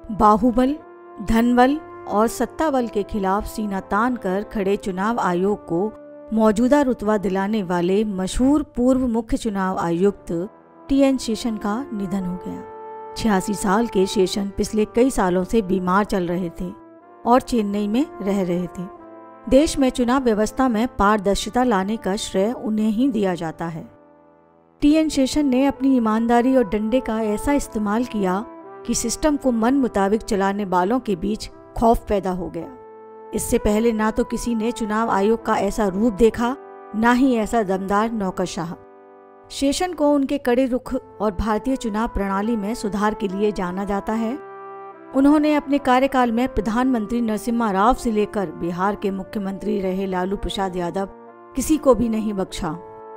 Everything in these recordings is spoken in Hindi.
बाहुबल, धनबल और सत्ताबल के खिलाफ सीना तान कर खड़े चुनाव आयोग को मौजूदा रुतबा दिलाने वाले मशहूर पूर्व मुख्य चुनाव आयुक्त टी.एन. शेषन का निधन हो गया। 86 साल के शेषन पिछले कई सालों से बीमार चल रहे थे और चेन्नई में रह रहे थे। देश में चुनाव व्यवस्था में पारदर्शिता लाने का श्रेय उन्हें ही दिया जाता है। टी.एन. शेषन ने अपनी ईमानदारी और डंडे का ऐसा इस्तेमाल किया कि सिस्टम को मन मुताबिक चलाने वालों के बीच खौफ पैदा हो गया। इससे पहले ना तो किसी ने चुनाव आयोग का ऐसा रूप देखा, ना ही ऐसा दमदार नौकरशाह। शेषन को उनके कड़े रुख और भारतीय चुनाव प्रणाली में सुधार के लिए जाना जाता है। उन्होंने अपने कार्यकाल में प्रधानमंत्री नरसिम्हा राव से लेकर बिहार के मुख्यमंत्री रहे लालू प्रसाद यादव किसी को भी नहीं बख्शा।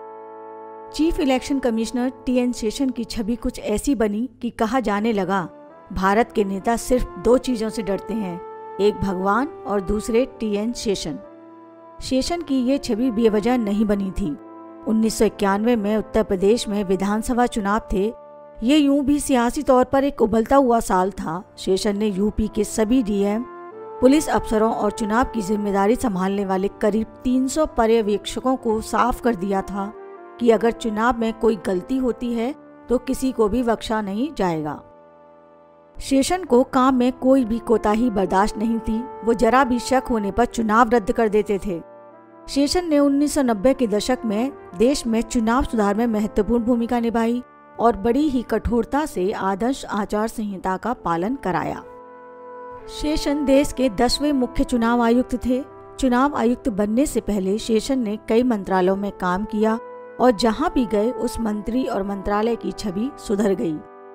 Chief election commissioner T N. Seshan की छवि कुछ ऐसी बनी कि कहा जाने लगा, भारत के नेता सिर्फ 2 चीजों से डरते हैं, एक भगवान और दूसरे टी.एन. शेषन। शेषन की ये छवि बेवजह नहीं बनी थी। 1991 में उत्तर प्रदेश में विधानसभा चुनाव थे। ये यूं भी सियासी तौर पर एक उबलता हुआ साल था। शेषन ने यूपी के सभी डीएम, पुलिस अफसरों और चुनाव की जिम्मेदारी संभालने वाले करीब 300 पर्यवेक्षकों को साफ कर दिया था कि अगर चुनाव में कोई गलती होती है तो किसी को भी बख्शा नहीं जाएगा। शेषन को काम में कोई भी कोताही बर्दाश्त नहीं थी। वो जरा भी शक होने पर चुनाव रद्द कर देते थे। शेषन ने 1990 के दशक में देश में चुनाव सुधार में महत्वपूर्ण भूमिका निभाई और बड़ी ही कठोरता से आदर्श आचार संहिता का पालन कराया। शेषन देश के 10वें मुख्य चुनाव आयुक्त थे। चुनाव आयुक्त बनने से पहले शेषन ने कई मंत्रालयों में काम किया और जहां भी गए उस मंत्री और मंत्रालय की छवि सुधर गई।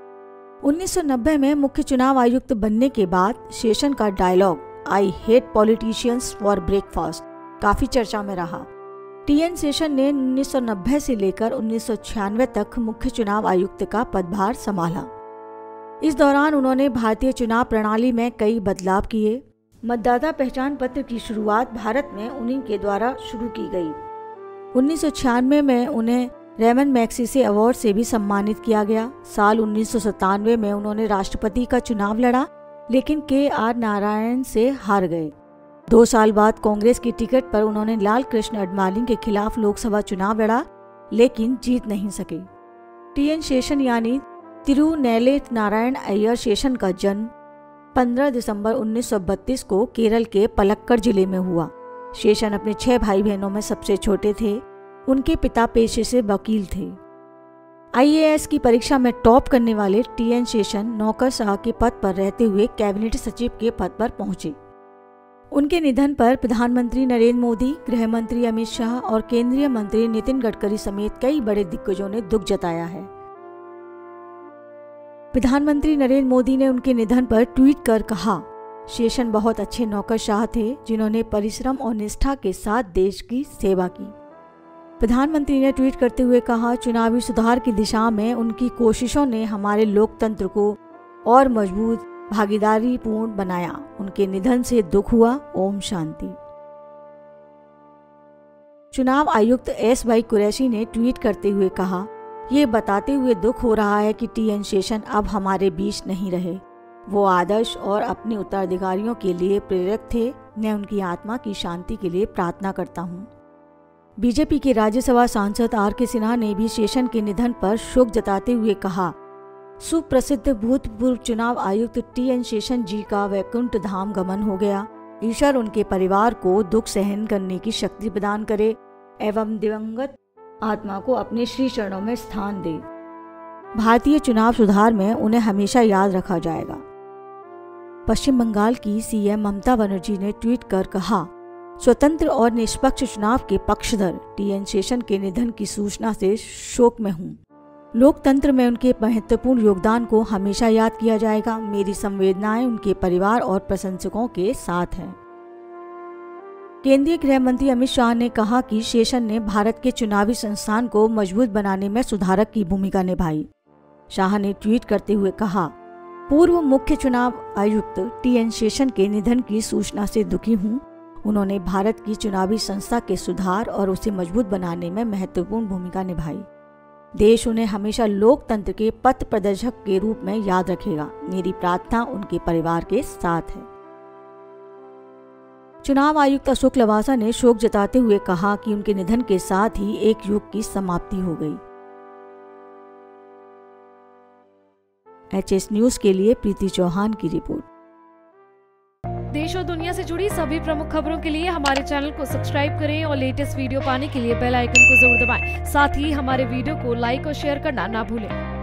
1990 में मुख्य चुनाव आयुक्त बनने के बाद शेषन का dialogue I hate politicians for breakfast काफी चर्चा में रहा। टी.एन. शेषन ने 1990 से लेकर 1996 तक मुख्य चुनाव आयुक्त का पदभार संभाला। इस दौरान उन्होंने भारतीय चुनाव प्रणाली में कई बदलाव किए। मतदाता पहचान पत्र की शुरुआत भारत में उन्हीं के द्वारा शुरू की गई। 1996 में उन्हें रेमन मैग्सेसे अवार्ड से भी सम्मानित किया गया। साल 1997 में उन्होंने राष्ट्रपति का चुनाव लड़ा, लेकिन के.आर. नारायण से हार गए। 2 साल बाद कांग्रेस की टिकट पर उन्होंने लाल कृष्ण अडवाणी के खिलाफ लोकसभा चुनाव लड़ा, लेकिन जीत नहीं सके। टी.एन. शेषन यानी तिरुनेले नारायण अय्यर शेषन का जन्म 15 दिसंबर 1932 को केरल के पलक्कड़ जिले में हुआ। शेषन अपने 6 भाई बहनों में सबसे छोटे थे। उनके पिता पेशे से वकील थे। आईएएस की परीक्षा में टॉप करने वाले टी.एन. शेषन नौकरशाह के पद पर रहते हुए कैबिनेट सचिव के पद पर पहुंचे। उनके निधन पर प्रधानमंत्री नरेंद्र मोदी, गृह मंत्री अमित शाह और केंद्रीय मंत्री नितिन गडकरी समेत कई बड़े दिग्गजों ने दुख जताया है। प्रधानमंत्री नरेंद्र मोदी ने उनके निधन पर ट्वीट कर कहा, शेषन बहुत अच्छे नौकरशाह थे जिन्होंने परिश्रम और निष्ठा के साथ देश की सेवा की। प्रधानमंत्री ने ट्वीट करते हुए कहा, चुनावी सुधार की दिशा में उनकी कोशिशों ने हमारे लोकतंत्र को और मजबूत भागीदारी पूर्ण बनाया। उनके निधन से दुख हुआ। ओम शांति। चुनाव आयुक्त एस.वाई. कुरैशी ने ट्वीट करते हुए कहा, ये बताते हुए दुख हो रहा है कि टी.एन. शेषन अब हमारे बीच नहीं रहे। वो आदर्श और अपने उत्तराधिकारियों के लिए प्रेरक थे। मैं उनकी आत्मा की शांति के लिए प्रार्थना करता हूँ। बीजेपी के राज्यसभा सांसद आर.के. सिन्हा ने भी शेषन के निधन पर शोक जताते हुए कहा, सुप्रसिद्ध भूतपूर्व चुनाव आयुक्त टी.एन. शेषन जी का वैकुंठ धाम गमन हो गया। ईश्वर उनके परिवार को दुख सहन करने की शक्ति प्रदान करे एवं दिवंगत आत्मा को अपने श्री चरणों में स्थान दे। भारतीय चुनाव सुधार में उन्हें हमेशा याद रखा जाएगा। पश्चिम बंगाल की सीएम ममता बनर्जी ने ट्वीट कर कहा, स्वतंत्र और निष्पक्ष चुनाव के पक्षधर टी.एन. शेषन के निधन की सूचना से शोक में हूँ। लोकतंत्र में उनके महत्वपूर्ण योगदान को हमेशा याद किया जाएगा। मेरी संवेदनाएं उनके परिवार और प्रशंसकों के साथ हैं। केंद्रीय गृह मंत्री अमित शाह ने कहा कि शेषन ने भारत के चुनावी संस्थान को मजबूत बनाने में सुधारक की भूमिका निभाई। शाह ने ट्वीट करते हुए कहा, पूर्व मुख्य चुनाव आयुक्त टी.एन. शेषन के निधन की सूचना से दुखी हूँ। उन्होंने भारत की चुनावी संस्था के सुधार और उसे मजबूत बनाने में महत्वपूर्ण भूमिका निभाई। देश उन्हें हमेशा लोकतंत्र के पथ प्रदर्शक के रूप में याद रखेगा। मेरी प्रार्थना उनके परिवार के साथ है। चुनाव आयुक्त अशोक लवासा ने शोक जताते हुए कहा कि उनके निधन के साथ ही एक युग की समाप्ति हो गई। HS न्यूज के लिए प्रीति चौहान की रिपोर्ट। देश और दुनिया से जुड़ी सभी प्रमुख खबरों के लिए हमारे चैनल को सब्सक्राइब करें और लेटेस्ट वीडियो पाने के लिए बेल आइकन को जरूर दबाएं। साथ ही हमारे वीडियो को लाइक और शेयर करना ना भूलें।